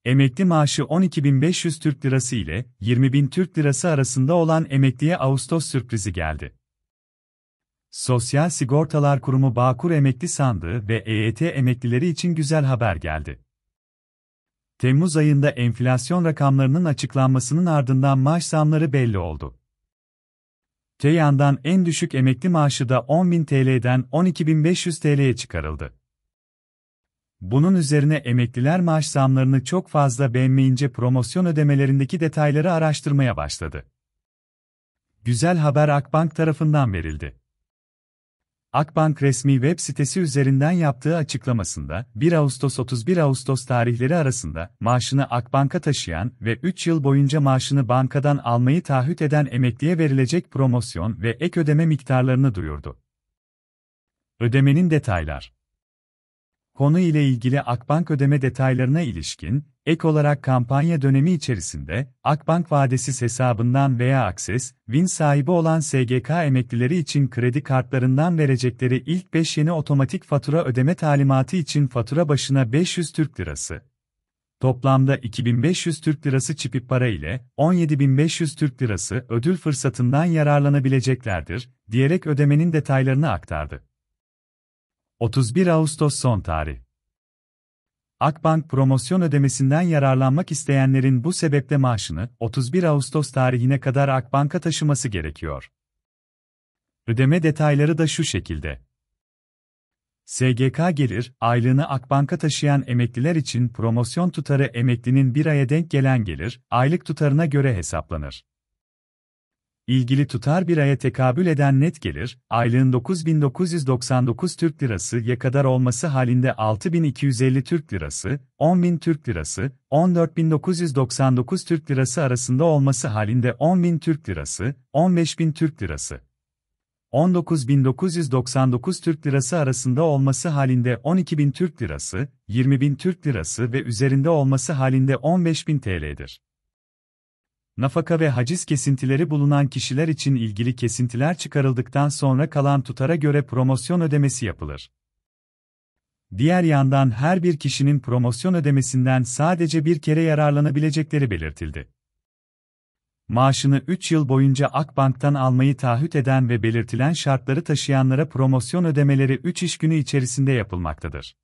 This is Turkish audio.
Emekli maaşı 12.500 Türk Lirası ile 20.000 Türk Lirası arasında olan emekliye Ağustos sürprizi geldi. Sosyal Sigortalar Kurumu Bağkur Emekli Sandığı ve EYT emeklileri için güzel haber geldi. Temmuz ayında enflasyon rakamlarının açıklanmasının ardından maaş zamları belli oldu. Te yandan en düşük emekli maaşı da 10.000 TL'den 12.500 TL'ye çıkarıldı. Bunun üzerine emekliler maaş zamlarını çok fazla beğenmeyince promosyon ödemelerindeki detayları araştırmaya başladı. Güzel haber Akbank tarafından verildi. Akbank resmi web sitesi üzerinden yaptığı açıklamasında, 1 Ağustos-31 Ağustos tarihleri arasında maaşını Akbank'a taşıyan ve 3 yıl boyunca maaşını bankadan almayı taahhüt eden emekliye verilecek promosyon ve ek ödeme miktarlarını duyurdu. Ödemenin detaylar. Konu ile ilgili Akbank ödeme detaylarına ilişkin, ek olarak kampanya dönemi içerisinde, Akbank vadesiz hesabından veya Akses, Win sahibi olan SGK emeklileri için kredi kartlarından verecekleri ilk 5 yeni otomatik fatura ödeme talimatı için fatura başına 500 Türk Lirası, toplamda 2.500 Türk Lirası çipip para ile 17.500 Türk Lirası ödül fırsatından yararlanabileceklerdir, diyerek ödemenin detaylarını aktardı. 31 Ağustos son tarih. Akbank promosyon ödemesinden yararlanmak isteyenlerin bu sebeple maaşını 31 Ağustos tarihine kadar Akbank'a taşıması gerekiyor. Ödeme detayları da şu şekilde. SGK gelir, aylığını Akbank'a taşıyan emekliler için promosyon tutarı emeklinin bir aya denk gelen gelir, aylık tutarına göre hesaplanır. İlgili tutar bir aya tekabül eden net gelir, aylığın 9.999 Türk Lirası'ya kadar olması halinde 6.250 Türk Lirası, 10.000 Türk Lirası, 14.999 Türk Lirası arasında olması halinde 10.000 Türk Lirası, 15.000 Türk Lirası, 19.999 Türk Lirası arasında olması halinde 12.000 Türk Lirası, 20.000 Türk Lirası ve üzerinde olması halinde 15.000 TL'dir. Nafaka ve haciz kesintileri bulunan kişiler için ilgili kesintiler çıkarıldıktan sonra kalan tutara göre promosyon ödemesi yapılır. Diğer yandan her bir kişinin promosyon ödemesinden sadece bir kere yararlanabilecekleri belirtildi. Maaşını 3 yıl boyunca Akbank'tan almayı taahhüt eden ve belirtilen şartları taşıyanlara promosyon ödemeleri 3 iş günü içerisinde yapılmaktadır.